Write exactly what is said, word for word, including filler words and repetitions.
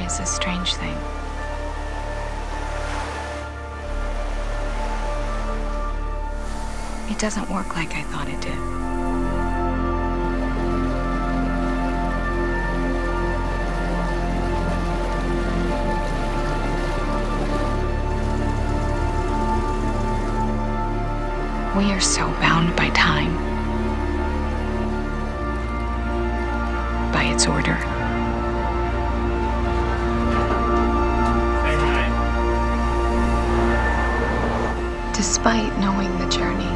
is a strange thing. It doesn't work like I thought it did. We are so bound by time, by its order. Despite knowing the journey,